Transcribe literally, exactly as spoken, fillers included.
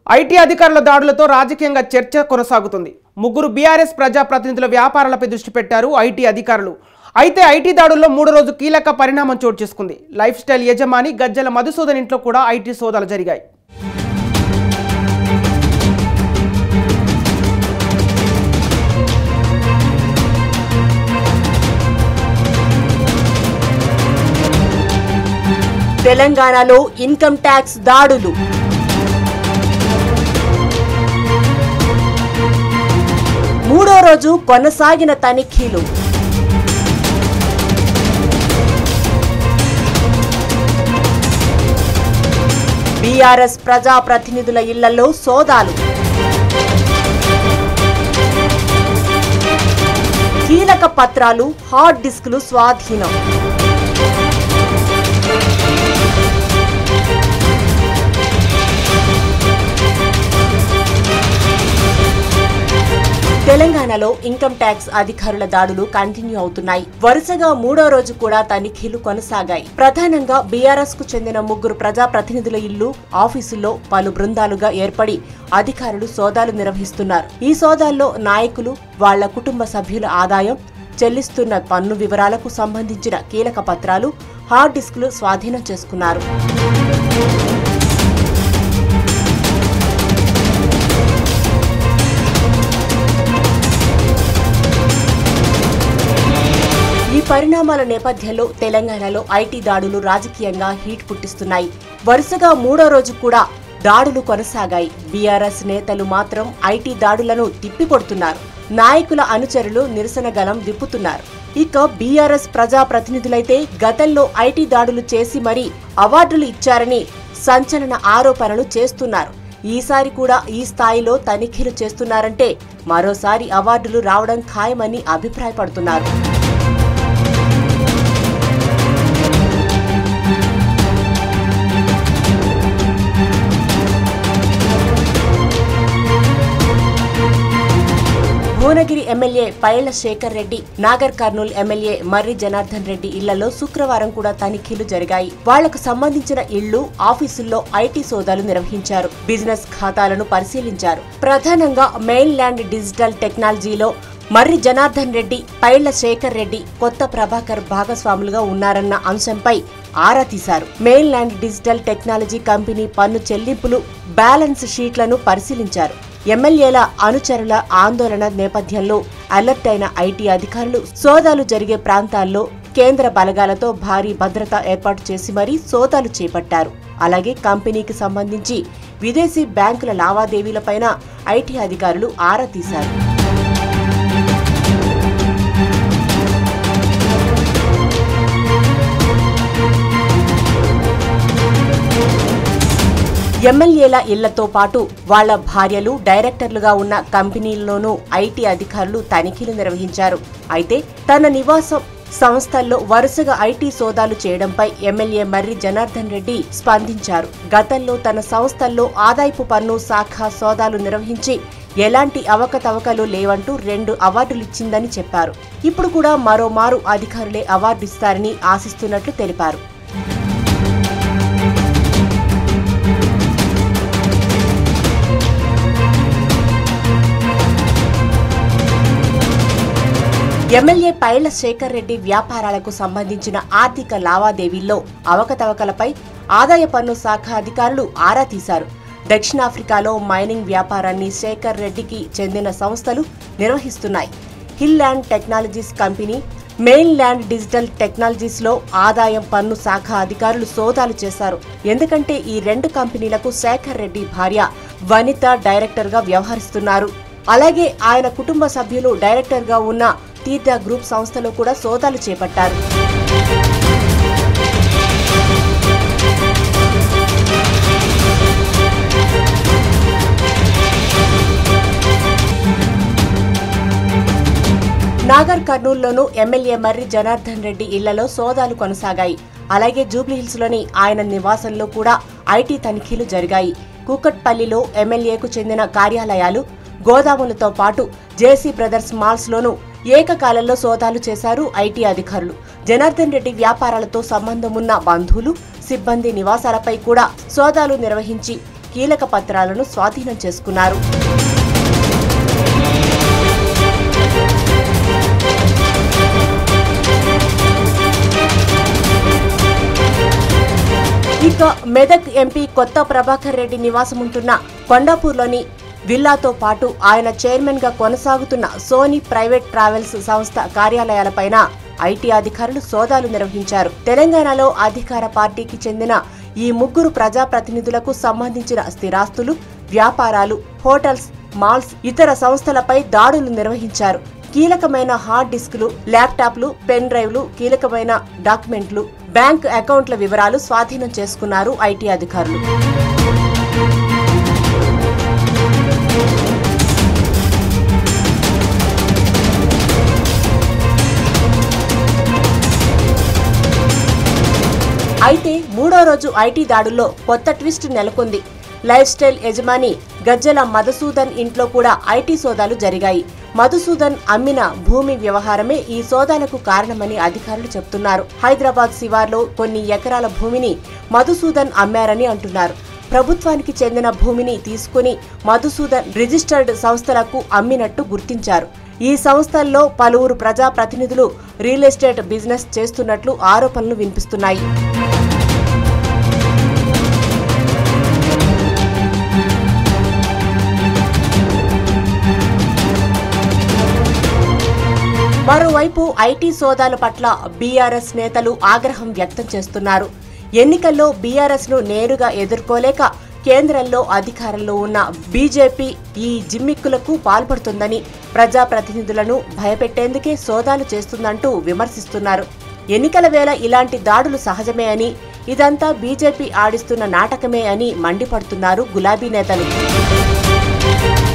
IT అధికారుల దాడులతో రాజకీయంగా చర్చ కొనసాగుతుంది. ముగ్గురు బీఆర్ఎస్ ప్రజాప్రతినిధుల వ్యాపారాలపై దృష్టి పెట్టారు ఐటీ అధికారులు. అయితే ఐటీ దాడుల్లో మూడో రోజు కీలక పరిణామం చోటు చేసుకుంది. లైఫ్ స్టైల్ యజమాని గజ్జల మధుసూదన్ ఇంట్లో కూడా ఐటీ సోదాలు జరిగాయి. తెలంగాణలో ఇన్కమ్ ట్యాక్స్ దాడులు. మూడో రోజు కొనసాగిన తనిఖీలు. బీఆర్ఎస్ ప్రజాప్రతినిధుల ఇళ్లలో సోదాలు. కీలక పత్రాలు, హార్డ్ డిస్కులు స్వాధీనం. తెలంగాణలో ఇన్కమ్ ట్యాక్స్ అధికారుల దాడులు కంటిన్యూ అవుతున్నాయి. వరుసగా మూడో రోజు కూడా తనిఖీలు కొనసాగాయి. ప్రధానంగా బీఆర్ఎస్ కు చెందిన ముగ్గురు ప్రజాప్రతినిధుల ఇళ్లు, ఆఫీసుల్లో పలు బృందాలుగా ఏర్పడి అధికారులు సోదాలు నిర్వహిస్తున్నారు. ఈ సోదాల్లో నాయకులు, వాళ్ల కుటుంబ సభ్యుల ఆదాయం, చెల్లిస్తున్న పన్ను వివరాలకు సంబంధించిన కీలక పత్రాలు, హార్డ్ డిస్కులు స్వాధీనం చేసుకున్నారు. ఈ పరిణామాల నేపథ్యంలో తెలంగాణలో ఐటీ దాడులు రాజకీయంగా హీట్ పుట్టిస్తున్నాయి. వరుసగా మూడో రోజు కూడా దాడులు కొనసాగాయి. బీఆర్ఎస్ నేతలు మాత్రం ఐటీ దాడులను తిప్పికొడుతున్నారు. నాయకుల అనుచరులు నిరసన గలం విప్పుతున్నారు. ఇక బీఆర్ఎస్ ప్రజాప్రతినిధులైతే గతంలో ఐటీ దాడులు చేసి మరీ అవార్డులు ఇచ్చారని సంచలన ఆరోపణలు చేస్తున్నారు. ఈసారి కూడా ఈ స్థాయిలో తనిఖీలు చేస్తున్నారంటే మరోసారి అవార్డులు రావడం ఖాయమని అభిప్రాయపడుతున్నారు. భువనగిరి ఎమ్మెల్యే పైళ్ల శేఖర్ రెడ్డి, నాగర్ కర్నూల్ ఎమ్మెల్యే మర్రి జనార్దన్ రెడ్డి ఇళ్లలో శుక్రవారం కూడా తనిఖీలు జరిగాయి. వాళ్లకు సంబంధించిన ఇళ్లు, ఆఫీసుల్లో ఐటీ సోదాలు నిర్వహించారు. బిజినెస్ ఖాతాలను పరిశీలించారు. ప్రధానంగా మెయిన్ ల్యాండ్ డిజిటల్ టెక్నాలజీలో మర్రి జనార్దన్ రెడ్డి, పైళ్ల శేఖర్ రెడ్డి, కొత్త ప్రభాకర్ భాగస్వాములుగా ఉన్నారన్న అంశంపై ఆరా తీశారు. Main land digital technology company పన్ను చెల్లింపులు, బ్యాలెన్స్ షీట్లను పరిశీలించారు. ఎమ్మెల్యేల అనుచరుల ఆందోళన నేపథ్యంలో అలర్ట్ అయిన ఐటీ అధికారులు సోదాలు జరిగే ప్రాంతాల్లో కేంద్ర బలగాలతో భారీ భద్రత ఏర్పాటు చేసి మరీ సోదాలు చేపట్టారు. అలాగే కంపెనీకి సంబంధించి విదేశీ బ్యాంకుల లావాదేవీలపైన ఐటీ అధికారులు ఆరా తీశారు. ఎమ్మెల్యేల ఇళ్లతో పాటు వాళ్ల భార్యలు డైరెక్టర్లుగా ఉన్న కంపెనీల్లోనూ ఐటీ అధికారులు తనిఖీలు నిర్వహించారు. అయితే తన నివాసం, సంస్థల్లో వరుసగా ఐటీ సోదాలు చేయడంపై ఎమ్మెల్యే మర్రి జనార్దన్ రెడ్డి స్పందించారు. గతంలో తన సంస్థల్లో ఆదాయపు పన్ను శాఖ సోదాలు నిర్వహించి ఎలాంటి అవకతవకలు లేవంటూ రెండు అవార్డులిచ్చిందని చెప్పారు. ఇప్పుడు కూడా మరోమారు అధికారులే అవార్డిస్తారని ఆశిస్తున్నట్లు తెలిపారు. ఎమ్మెల్యే పైళ్ల శేఖర్ రెడ్డి వ్యాపారాలకు సంబంధించిన ఆర్థిక లావాదేవీల్లో అవకతవకలపై ఆదాయ పన్ను శాఖ అధికారులు ఆరా తీశారు. దక్షిణాఫ్రికాలో మైనింగ్ వ్యాపారాన్ని శేఖర్ రెడ్డికి చెందిన సంస్థలు నిర్వహిస్తున్నాయి. Hill land technologies company, main land digital technologies లో ఆదాయం పన్ను శాఖ అధికారులు సోదాలు చేశారు. ఎందుకంటే ఈ రెండు కంపెనీలకు శేఖర్ రెడ్డి భార్య వనిత డైరెక్టర్ గా వ్యవహరిస్తున్నారు. అలాగే ఆయన కుటుంబ సభ్యులు డైరెక్టర్ గా ఉన్న తీర్థ గ్రూప్ సంస్థలో కూడా సోదాలు చేపట్టారు. నాగర్ కర్నూల్లోనూ ఎమ్మెల్యే మర్రి జనార్దన్ రెడ్డి ఇళ్లలో సోదాలు కొనసాగాయి. అలాగే జూబ్లీహిల్స్ లోని ఆయన నివాసంలో కూడా ఐటీ తనిఖీలు జరిగాయి. కూకట్పల్లిలో ఎమ్మెల్యేకు చెందిన కార్యాలయాలు, గోదాములతో పాటు జేసీ బ్రదర్స్ మాల్స్ లోనూ ఏకకాలంలో సోదాలు చేశారు ఐటీ అధికారులు. జనార్దన్ రెడ్డి వ్యాపారాలతో సంబంధమున్న బంధువులు, సిబ్బంది నివాసాలపై కూడా సోదాలు నిర్వహించి కీలక పత్రాలను స్వాధీనం చేసుకున్నారు. ఇక మెదక్ ఎంపీ కొత్త ప్రభాకర్ రెడ్డి నివాసముంటున్న కొండాపూర్లోని విల్లాతో పాటు ఆయన చైర్మన్ గా కొనసాగుతున్న సోనీ ప్రైవేట్ ట్రావెల్స్ సంస్థ కార్యాలయాలపైన ఐటీ అధికారులు సోదాలు నిర్వహించారు. తెలంగాణలో అధికార పార్టీకి చెందిన ఈ ముగ్గురు ప్రజాప్రతినిధులకు సంబంధించిన స్థిరాస్తులు, వ్యాపారాలు, హోటల్స్, మాల్స్, ఇతర సంస్థలపై దాడులు నిర్వహించారు. కీలకమైన హార్డ్ డిస్కులు, ల్యాప్టాప్లు, పెన్ డ్రైవ్లు, కీలకమైన డాక్యుమెంట్లు, బ్యాంక్ అకౌంట్ల వివరాలు స్వాధీనం చేసుకున్నారు ఐటీ అధికారులు. అయితే మూడో రోజు ఐటీ దాడుల్లో కొత్త ట్విస్ట్ నెలకొంది. లైఫ్ స్టైల్ యజమాని గజ్జల మధుసూదన్ ఇంట్లో కూడా ఐటీ సోదాలు జరిగాయి. మధుసూదన్ అమ్మిన భూమి వ్యవహారమే ఈ సోదాలకు కారణమని అధికారులు చెబుతున్నారు. హైదరాబాద్ శివార్లో కొన్ని ఎకరాల భూమిని మధుసూదన్ అమ్మారని అంటున్నారు. ప్రభుత్వానికి చెందిన భూమిని తీసుకుని మధుసూదన్ రిజిస్టర్డ్ సంస్థలకు అమ్మినట్టు గుర్తించారు. ఈ సంస్థల్లో పలువురు ప్రజాప్రతినిధులు రియల్ ఎస్టేట్ బిజినెస్ చేస్తున్నట్లు ఆరోపణలు వినిపిస్తున్నాయి. మరోవైపు ఐటీ సోదాల పట్ల బీఆర్ఎస్ నేతలు ఆగ్రహం వ్యక్తం చేస్తున్నారు. ఎన్నికల్లో బీఆర్ఎస్ ను నేరుగా ఎదుర్కోలేక కేంద్రంలో అధికారంలో ఉన్న బీజేపీ ఈ జిమ్మిక్కులకు పాల్పడుతుందని, ప్రజాప్రతినిధులను భయపెట్టేందుకే సోదాలు చేస్తుందంటూ విమర్శిస్తున్నారు. ఎన్నికల వేళ ఇలాంటి దాడులు సహజమే అని, ఇదంతా బీజేపీ ఆడిస్తున్న నాటకమే అని మండిపడుతున్నారు గులాబీ నేతలు.